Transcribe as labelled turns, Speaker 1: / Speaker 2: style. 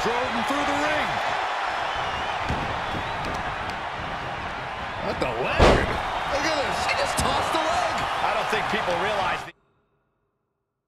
Speaker 1: drove him through the ring. What the leg? Look at this. He just tossed the leg. I don't think people realize